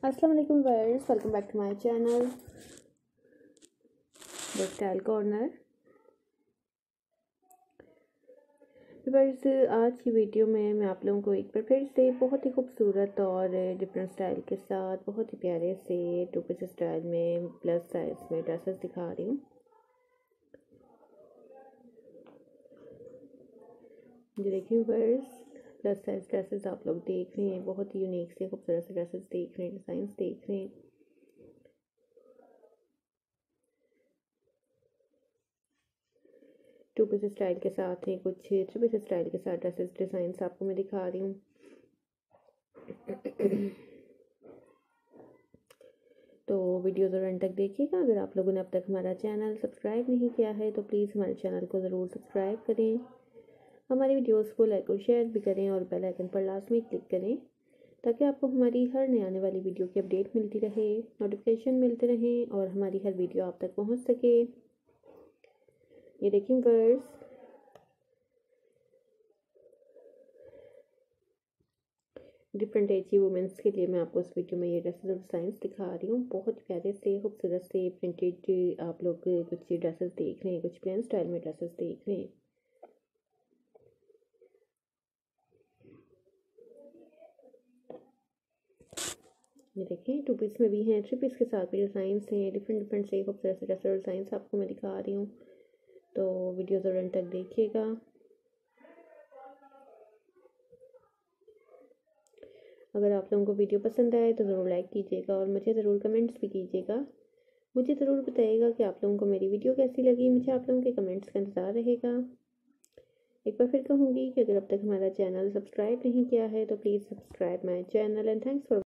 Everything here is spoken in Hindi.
अस्सलाम वालेकुम viewers, welcome back to my channel the style corner. Viewers, आज की वीडियो में मैं आप लोगों को एक बार फिर से बहुत ही खूबसूरत और डिफरेंट स्टाइल के साथ बहुत ही प्यारे से टू पीस स्टाइल में प्लस साइज में ड्रेसेस दिखा रही हूँ। जो देखिए व्यूअर्स, प्लस साइज ड्रेसेस आप लोग देख रहे हैं, बहुत ही यूनिक से खूबसूरत से ड्रेसेस देख रहे हैं, डिज़ाइंस देख रहे हैं। टू पीस स्टाइल के साथ हैं, कुछ थ्री पीस स्टाइल के साथ ड्रेसेस डिज़ाइंस आपको मैं दिखा रही हूँ। तो वीडियो ज़रूर एंड तक देखिएगा। अगर आप लोगों ने अब तक हमारा चैनल सब्सक्राइब नहीं किया है तो प्लीज़ हमारे चैनल को ज़रूर सब्सक्राइब करें, हमारी वीडियोस को लाइक और शेयर भी करें और बेल आइकन पर लाजमी क्लिक करें ताकि आपको हमारी हर नई आने वाली वीडियो की अपडेट मिलती रहे, नोटिफिकेशन मिलते रहें और हमारी हर वीडियो आप तक पहुंच सके। ये देखिए व्यूअर्स, डिफरेंट एज की वुमेंस के लिए मैं आपको इस वीडियो में ये ड्रेसेस और डिज़ाइंस दिखा रही हूँ। बहुत प्यारे से खूबसूरत से प्रिंटेड आप लोग कुछ ड्रेसेस देख रहे हैं, कुछ प्लेन स्टाइल में ड्रेसेस देख रहे हैं। ये देखें, टू पीस में भी हैं, थ्री पीस के साथ भी डिज़ाइंस हैं, डिफरेंट से खूबसूरत से ड्रेस और डिज़ाइंस आपको मैं दिखा रही हूँ। तो वीडियो ज़रूर एंड तक देखिएगा। अगर आप लोगों को वीडियो पसंद आए तो ज़रूर लाइक कीजिएगा और मुझे ज़रूर कमेंट्स भी कीजिएगा। मुझे ज़रूर बताइएगा कि आप लोगों को मेरी वीडियो कैसी लगी। मुझे आप लोगों के कमेंट्स का इंतज़ार रहेगा। एक बार फिर कहूँगी कि अगर अब तक हमारा चैनल सब्सक्राइब नहीं किया है तो please subscribe my channel and thanks for